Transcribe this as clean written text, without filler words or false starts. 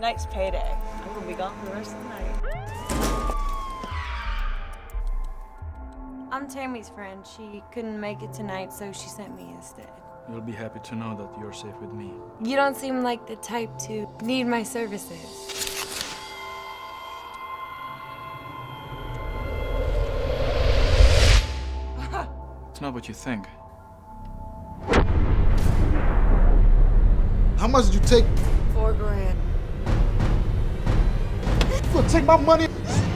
next payday. I'm gonna be gone for the rest of the night. I'm Tammy's friend. She couldn't make it tonight, so she sent me instead. You'll be happy to know that you're safe with me. You don't seem like the type to need my services. It's not what you think. How much did you take? $4 grand. You gonna take my money?